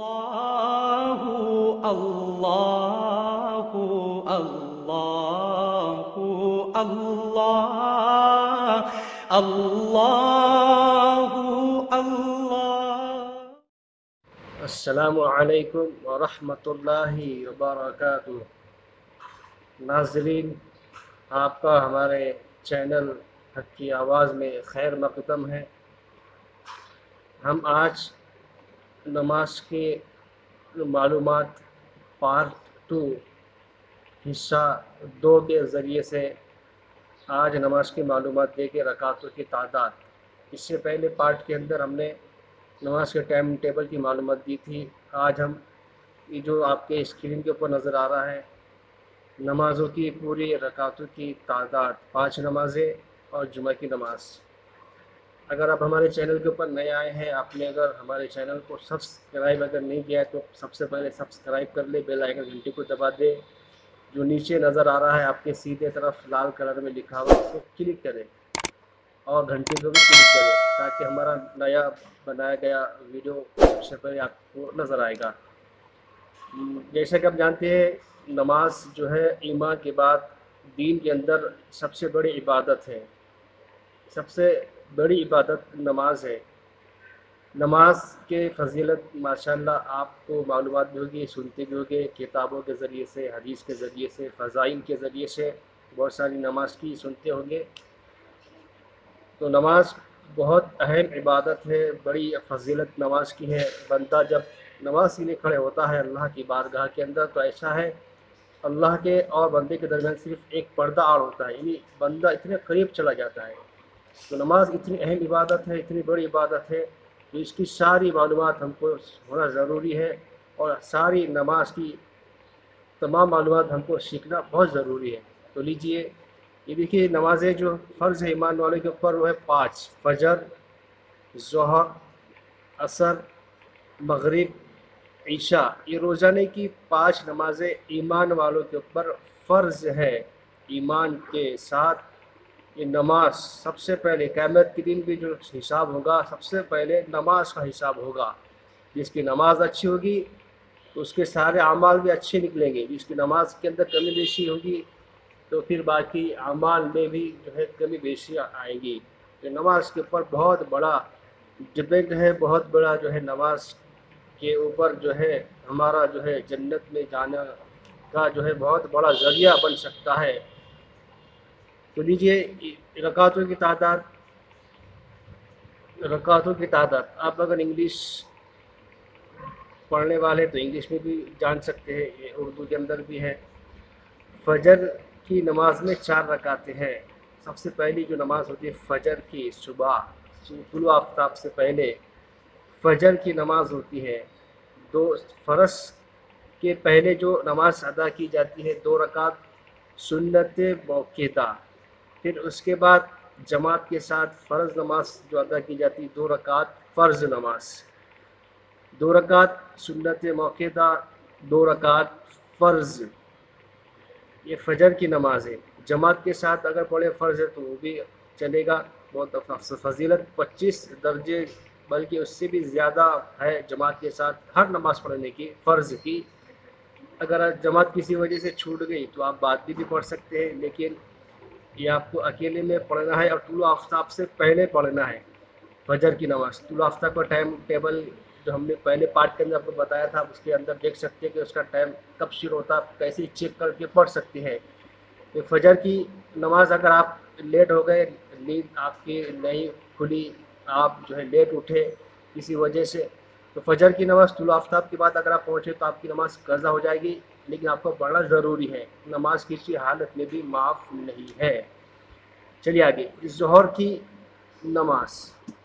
Allahu Allahu Allahu Allah Allahu Allah. السلام علیکم ورحمۃ اللہ وبرکاتہ. ناظرین، آپ کا ہمارے چینل حق کی آواز میں خیر مقدم ہے. ہم آج نماز کے معلومات پارٹ 2 حصہ 2 کے ذریعے سے آج نماز کی معلومات دے کے رکعتوں کی تعداد. اس سے پہلے پارٹ کے اندر ہم نے نماز کے ٹائم ٹیبل کی معلومات دی تھی. آج ہم یہ جو آپ کے اسکرین کے اوپر نظر آ رہا ہے نمازوں کی پوری رکعتوں کی تعداد، 5 نمازیں اور جمعہ کی نماز. اگر آپ ہمارے چینل کے اوپر نئے آئے ہیں، آپ نے اگر ہمارے چینل کو سبسکرائب اگر نہیں کیا ہے تو سب سے پہلے سبسکرائب کر لے، بیل آئیکن گھنٹی کو دبا دے. جو نیچے نظر آ رہا ہے آپ کے سیدھے طرف لال کلر میں لکھا ہوا اس کو کلک کریں اور گھنٹی کو بھی کلک کریں تاکہ ہمارا نیا بنایا گیا ویڈیو سب سے پہلے آپ کو نظر آئے گا. جیسا کہ آپ جانتے ہیں نماز جو ہے ایمان کے بعد دین کے اندر سب سے بڑی عبادت ہے. سب سے بڑی عبادت نماز ہے. نماز کے فضیلت ماشاءاللہ آپ کو معلومات بھی ہوگی، سنتے بھی ہوگے، کتابوں کے ذریعے سے، حدیث کے ذریعے سے، فضائل کے ذریعے سے بہت ساری نماز کی سنتے ہوں گے. تو نماز بہت اہم عبادت ہے، بڑی فضیلت نماز کی ہے. بندہ جب نماز کے لیے کھڑے ہوتا ہے اللہ کی بارگاہ کے اندر تو ایسا ہے اللہ کے اور بندے کے درمیان صرف ایک پردہ آڑ ہوتا ہے، یعنی بندہ اتنے قریب چلا جاتا ہے. تو نماز اتنی اہم عبادت ہے، اتنی بڑی عبادت ہے کہ اس کی ساری معلومات ہم کو ہونا ضروری ہے اور ساری نماز کی تمام معلومات ہم کو سیکھنا بہت ضروری ہے. تو لیجئے یہ دیکھیے نمازیں جو فرض ہے ایمان والے کے اوپر وہ ہے 5: فجر، ظہر، عصر، مغرب، عشاء. یہ روزانے کی 5 نمازیں ایمان والوں کے اوپر فرض ہے. ایمان کے ساتھ یہ نماز سب سے پہلے قیامت کے دن بھی جو حساب ہوگا سب سے پہلے نماز کا حساب ہوگا. جس کی نماز اچھی ہوگی تو اس کے سارے اعمال بھی اچھے نکلیں گے. جس کی نماز کے اندر کمی بیشی ہوگی تو پھر باقی اعمال میں بھی جو ہے کمی بیشی آئیں گی. یہ نماز کے اوپر بہت بڑا ڈپینڈ ہے، بہت بڑا جو ہے نماز کے اوپر جو ہے ہمارا جو ہے جنت میں جانا کا جو ہے بہت بڑا ذریعہ بن سکتا ہے. تو لیجئے رکعتوں کی تعداد آپ اگر انگلش پڑھنے والے تو انگلش میں بھی جان سکتے ہیں، یہ اردو کے اندر بھی ہے. فجر کی نماز میں 4 رکعتیں ہیں. سب سے پہلی جو نماز ہوتی ہے فجر کی، صبح طلوع آفتاب سے پہلے فجر کی نماز ہوتی ہے. 2 فرض کے پہلے جو نماز ادا کی جاتی ہے 2 رکعت سنت موقوتہ. پھر اس کے بعد جماعت کے ساتھ فرض نماز جو ادا کی جاتی ہے 2 رکعت فرض نماز، 2 رکعت سنت موقوتہ، 2 رکعت فرض. یہ فجر کی نماز ہے. جماعت کے ساتھ اگر پڑھے فرض ہے تو وہ بھی چلے گا. بہت فضیلت 25 درجے بلکہ اس سے بھی زیادہ ہے جماعت کے ساتھ ہر نماز پڑھنے کی فرض کی. اگر جماعت کسی وجہ سے چھوٹ گئی تو آپ بعد بھی پڑھ سکتے ہیں، لیکن یہ آپ کو اکیلے میں پڑھنا ہے اور طلوع آفتاب سے پہلے پڑھنا ہے فجر کی نماز. طلوع آفتاب کا ٹائم ٹیبل جو ہم نے پہلے پارٹ کے اندر آپ کو بتایا تھا اس کے اندر دیکھ سکتے ہیں کہ اس کا ٹائم کب شروع ہوتا ہے، کیسے چیک کر کے پڑھ سکتے ہیں. یہ فجر کی نماز اگر آپ لیٹ ہو گئے، نیند آپ کی نہیں کھلی، آپ جو ہے لیٹ اٹھے کسی وجہ سے، تو فجر کی نماز طلوع آفتاب کے بعد اگر آپ پہنچے تو آپ کی نماز قضا ہو جائے گی، لیکن آپ کو پڑھنا ضروری ہے. نماز کسی حالت میں بھی معاف نہیں ہے. چلیے آگے. ظہر کی نماز.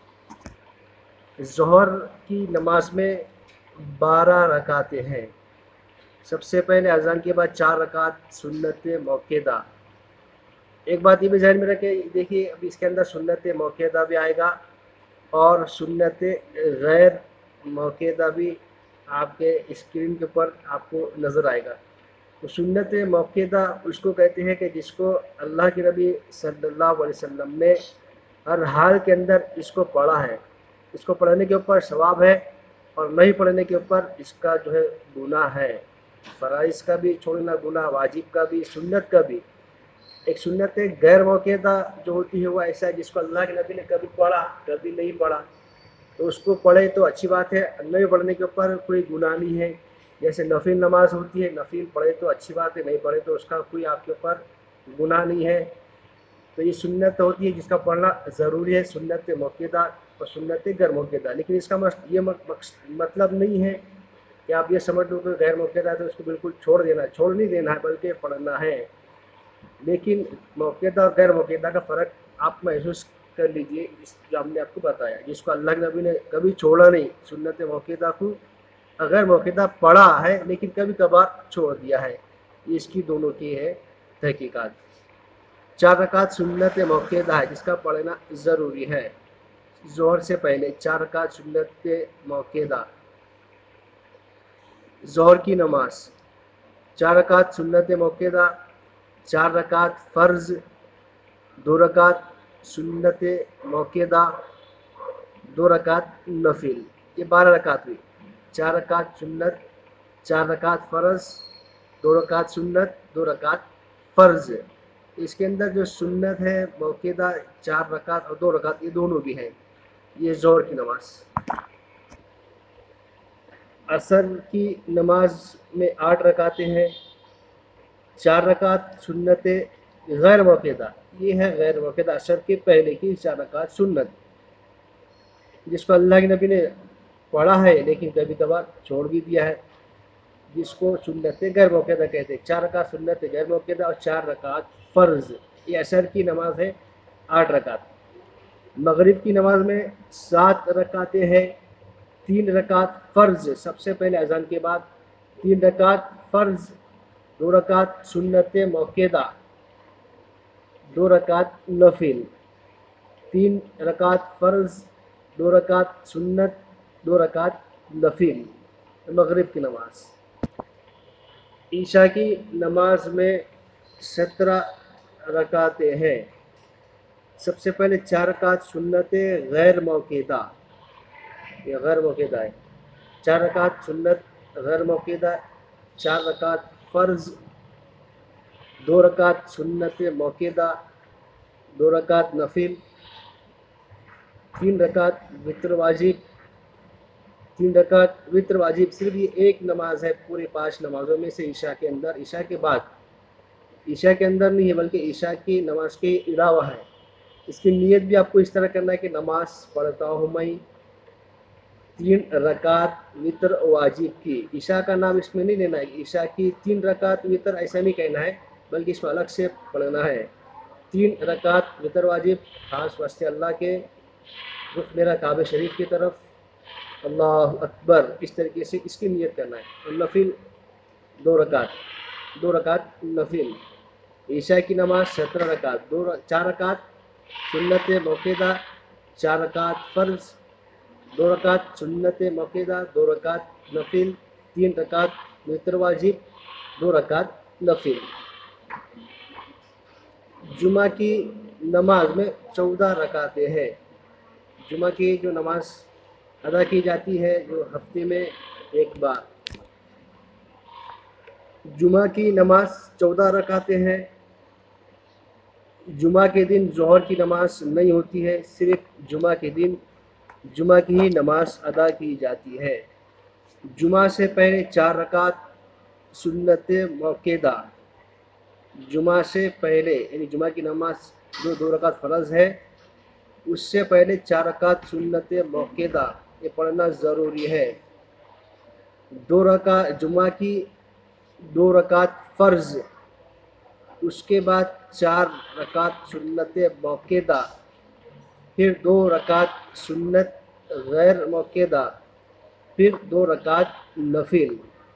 ظہر کی نماز میں 12 رکعتیں ہیں. سب سے پہلے اذان کے بعد 4 رکعت سنت موقوتہ. ایک بات یہ بھی ذہن میں رکھیں، دیکھیے اب اس کے اندر سنت موقوتہ بھی آئے گا اور سنت غیر موقوتہ بھی آپ کے اسکرین کے اوپر آپ کو نظر آئے گا. تو سنت موقوتہ اس کو کہتے ہیں کہ جس کو اللہ کے نبی صلی اللہ علیہ وسلم نے ہر حال کے اندر اس کو پڑھا ہے. اس کو پڑھنے کے اوپر ثواب ہے اور نہیں پڑھنے کے اوپر اس کا جو ہے گناہ ہے، فرائض کا بھی چھوڑنا گناہ، واجب کا بھی، سنت کا بھی۔ ایک سنت غیر موقعہ جو ہوتی ہے وہ ایسا ہے جس کو اللہ کے نبی نے کبھی پڑھا کبھی نہیں پڑھا، تو اس کو پڑھے تو اچھی بات ہے، نہیں پڑھنے کے اوپر کوئی گناہ نہیں ہے۔ جیسے نفل نماز ہوتی ہے، نفل پڑھے تو اچھی بات ہے، نہیں پڑھے تو اس کا کوئی آپ کے اوپر گناہ نہیں ہے۔ تو یہ سنت ہوتی ہے جس کا پڑھنا ضروری ہے، سنت موقعہ اور سنت غیر موقعہ۔ لیکن اس کا یہ مطلب نہیں ہے کہ آپ یہ سمجھ لو کہ غیر موقعہ ہے تو اس کو بالکل چھوڑ نہیں دینا ہے، بلکہ پڑھنا ہے۔ لیکن موقعہ اور غیر موقعہ کا فرق آپ محسوس کر لیجئے، جو ہم نے آپ کو بتایا، جس کو اللہ کے نبی نے کبھی چھوڑا نہیں سنت موقعہ کو، غیر موقعہ پڑھا ہے لیکن کبھی کبھار چھوڑ دیا ہے، اس کی دونوں کی ہے تحقیقات۔ 4 رکعت سنت موقعہ ہے جس کا پڑھنا ضروری ہے، ظہر سے پہلے 4 رکعت سنت موقعہ۔ ظہر کی نماز 4 رکعت سنت موقعہ، 4 رکعت فرض، 2 رکعت سنت موقعہ، 2 رکعت نفل، یہ 12 رکعت ہوئی۔ 4 رکعت سنت، 4 رکعت فرض، 2 رکعت سنت، 2 رکعت فرض۔ اس کے اندر جو سنت ہے موقعہ 4 رکعت اور 2 رکعت، یہ دونوں بھی ہیں۔ یہ ظہر کی نماز۔ عصر کی نماز میں 8 رکعتیں ہیں، 4 رکعت سنت غیر موقعہ، یہ ہے غیر موقعہ عصر کے پہلے کی 4 رکعت سنت، جس کو اللہ کے نبی نے پڑھا ہے لیکن کبھی کبھار چھوڑ بھی دیا ہے، جس کو سنت غیر موقعہ کہتے ہیں۔ 4 رکعت سنت غیر موقعہ اور 4 رکعت فرض، یہ عصر کی نماز ہے 8 رکعت۔ مغرب کی نماز میں 7 رکعتیں ہیں، 3 رکعت فرض، سب سے پہلے اذان کے بعد 3 رکعت فرض، 2 رکعت سنت موقعہ، 2 رکعت نفل، 3 رکعت فرض، 2 رکعت سنت، 2 رکعت نفل، مغرب کی نماز۔ عشاء کی نماز میں 17 رکعتیں ہیں، سب سے پہلے 4 رکعت سنت غیر موقعہ، یہ غیر موقعہ ہے، 4 رکعت سنت غیر موقعہ، 4 رکعت فرض، 2 رکعت سنت موقعہ، 2 رکعت نفل، 3 رکعت وتر واجب۔ 3 رکعت وتر واجب صرف یہ ایک نماز ہے پورے 5 نمازوں میں سے عشاء کے اندر، عشاء کے بعد، عشاء کے اندر نہیں ہے بلکہ عشاء کی نماز کے علاوہ ہے۔ اس کی نیت بھی آپ کو اس طرح کرنا ہے کہ نماز پڑھتا ہوں میں 3 رکعت وتر واجب کی، عشاء کا نام اس میں نہیں لینا ہے، عشاء کی 3 رکعت وتر ایسا نہیں کہنا ہے بلکہ اس کو الگ سے پڑھنا ہے۔ 3 رکعت وتر واجب، خاص واسطے اللہ کے، رخ میرا کعبہ شریف کی طرف، اللہ اکبر، اس طریقے سے اس کی نیت کرنا ہے۔ اور نفل 2 رکعت نفل۔ عشاء کی نماز 17 رکعت، 4 رکعت سنت موقعہ، 4 رکعت فرض، 2 رکعت سنت موقعہ، 2 رکعت نفل، 3 رکعت وتر واجب، 2 رکعت نفل۔ جمعہ کی نماز میں 14 رکعتیں ہیں، جمعہ کی جو نماز ادا کی جاتی ہے جو ہفتے میں ایک بار، جمعہ کی نماز 14 رکعتیں ہیں۔ جمعہ کے دن ظہر کی نماز نہیں ہوتی ہے، صرف جمعہ کے دن جمعہ کی ہی نماز ادا کی جاتی ہے۔ جمعہ سے پہلے 4 رکعت سنت موقعہ، جمعہ سے پہلے یعنی جمعہ کی نماز جو 2 رکعت فرض ہے اس سے پہلے 4 رکعت سنت موقعہ یہ پڑھنا ضروری ہے۔ 2 رکعت جمعہ کی 2 رکعت فرض، اس کے بعد 4 رکعت سنت موقعہ، پھر 2 رکعت سنت غیر موقعہ، پھر 2 رکعت نفل۔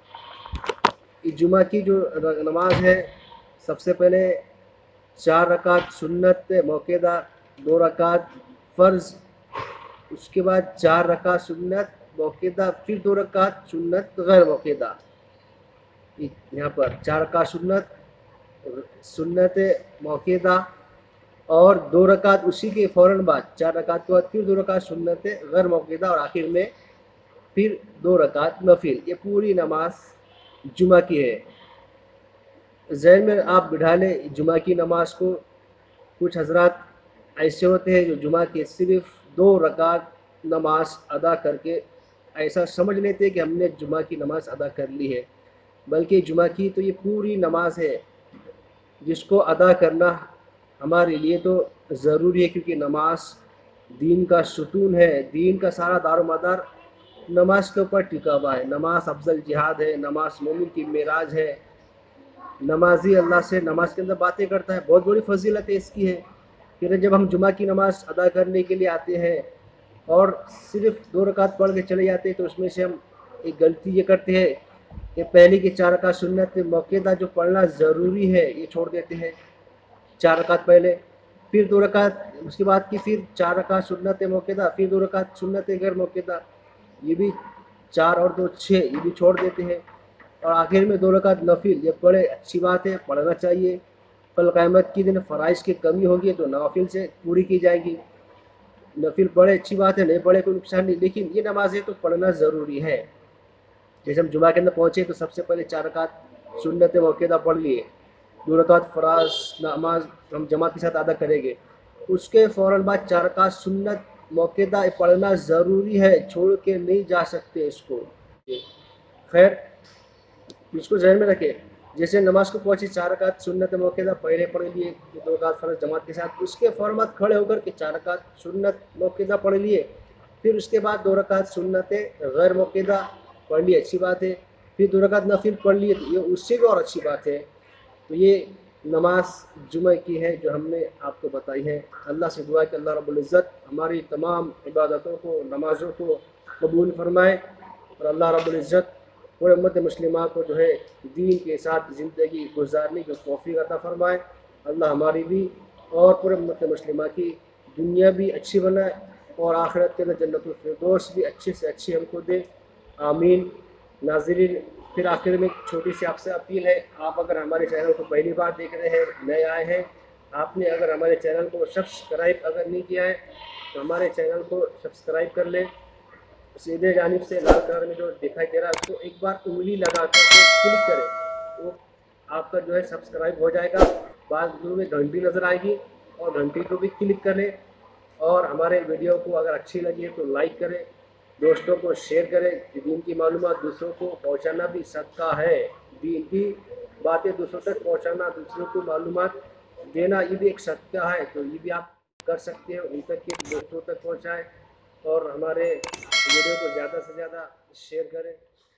جمعہ کی جو نماز ہے سب سے پہلے 4 رکعت سنت موقعہ، 2 رکعت فرض، اس کے بعد 4 رکعت سنت موقعہ، پھر 2 رکعت سنت غیر موقعہ۔ یہاں پر 4 رکعت سنت موقعہ اور 2 رکعت اسی کے فوراً بعد، 4 رکعت کے بعد پھر 2 رکعت سنت غیر موقعہ، اور آخر میں پھر 2 رکعت نفل. یہ پوری نماز جمعہ کی ہے. ذہن میں آپ بٹھا لیں جمعہ کی نماز کو. کچھ حضرات ایسے ہوتے ہیں جو جمعہ کی صرف 2 رکعت نماز ادا کر کے ایسا سمجھ لیتے کہ ہم نے جمعہ کی نماز ادا کر لی ہے، بلکہ جمعہ کی تو یہ پوری نماز ہے جس کو ادا کرنا ہمارے لیے تو ضروری ہے، کیونکہ نماز دین کا ستون ہے. دین کا سارا دار و مدار نماز کے اوپر ٹکا ہوا ہے. نماز افضل جہاد ہے، نماز مومن کی معراج ہے. نمازی اللہ سے نماز کے اندر باتیں کرتا ہے، بہت بڑی فضیلت ہے اس کی ہے. پھر جب ہم جمعہ کی نماز ادا کرنے کے لیے آتے ہیں اور صرف 2 رکعت پڑھ کے چلے جاتے ہیں تو اس میں سے ہم ایک غلطی یہ کرتے ہیں کہ پہلے کی 4 رکعت سنت موقعہ جو پڑھنا ضروری ہے یہ چھوڑ دیتے ہیں 4 رکعت پہلے. پھر 2 رکعت اس کے بعد کی پھر 4 رکعت سنت موقعہ، پھر 2 رکعت سنت غیر موقعہ، یہ بھی 4 اور 2 6 یہ بھی چھوڑ دیتے ہیں. اور آخر میں 2 رکعت نفل. یہ پڑھے اچھی بات ہے، پڑھنا چاہیے. کل قیامت کی دن فرائض کی کمی ہوگی تو نوافل سے پوری کی جائے گی. نفل پڑھے اچھی بات ہے، نہیں پڑھے کوئی نقصان نہیں، لیکن یہ نمازیں تو پڑھنا ضروری ہے. جیسے ہم جمعہ کے اندر پہنچے تو سب سے پہلے 4 رکعت سنت موقعہ پڑھ لیے، 2 رکعت فرائض نماز ہم جماعت کے ساتھ ادا کریں گے. اس کے فوراً بعد 4 رکعت سنت موقعہ پڑھنا ضروری ہے، چھوڑ کے نہیں جا سکتے اس کو. خیر اس کو ذہن میں رکھے. جیسے نماز کو پہنچی 4 رکعت سنت موقعہ پہلے پڑھ لیے، 2 رکعت فرض جماعت کے ساتھ، اس کے فوراً بعد کھڑے ہو کر کے 4 رکعت سنت موقعہ پڑھ لیے. پھر اس کے بعد 2 رکعت سنت غیر موقعہ پڑھ لیے، اچھی بات ہے. پھر 2 رکعت نفل پڑھ لیے تو یہ اس سے بھی اور اچھی بات ہے. تو یہ نماز جمعہ کی ہے جو ہم نے آپ کو بتائی ہے. اللہ سے دعا ہے کہ اللہ رب العزت ہماری تمام عبادتوں کو نمازوں کو قبول فرمائے، اور اللہ رب العزت پورے امت مسلمہ کو جو ہے دین کے ساتھ زندگی گزارنے کی توفیق عطا فرمائے. اللہ ہماری بھی اور پورے امت مسلمہ کی دنیا بھی اچھی بنائے اور آخرت کے اندر جنت الفردوس بھی اچھے سے اچھی ہم کو دے. آمین. ناظرین پھر آخر میں چھوٹی سی آپ سے اپیل ہے، آپ اگر ہمارے چینل کو پہلی بار دیکھ رہے ہیں، نئے آئے ہیں، آپ نے اگر ہمارے چینل کو سبسکرائب اگر نہیں کیا ہے تو ہمارے چینل کو سبسکرائب کر لیں. سیدھے جانب سے لال کلر میں جو دکھائی دے رہا ہے اس کو ایک بار انگلی لگا کر کے کلک کریں، وہ آپ کا جو ہے سبسکرائب ہو جائے گا. بعد میں گھنٹی نظر آئے گی اور گھنٹی کو بھی کلک کریں. اور ہمارے ویڈیو کو اگر اچھی لگی ہے تو لائک کریں، دوستوں کو شیئر کریں. دین کی معلومات دوسروں کو پہنچانا بھی صدقہ ہے. دین کی باتیں دوسروں تک پہنچانا، دوسروں کو معلومات دینا یہ بھی ایک صدقہ ہے. تو یہ بھی آپ کر سکتے ہیں، ان تک کے دوستوں تک پہنچائیں اور ہمارے ویڈیو کو زیادہ سے زیادہ شیئر کریں.